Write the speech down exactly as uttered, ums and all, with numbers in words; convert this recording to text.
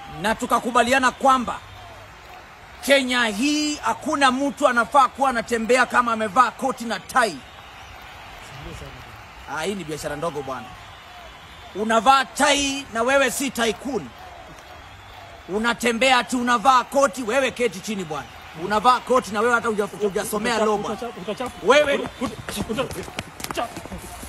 na tukakubaliana kwamba Kenya hii hakuna mtu anafaa kuwa anatembea kama amevaa koti na tai. Ah, hii ni biashara ndogo bwana. Unavaa tai na wewe si tycoon. Unatembea tu unavaa koti, wewe keti chini bwana. Unavaa koti na wewe hata hujasomea law bwana. Wewe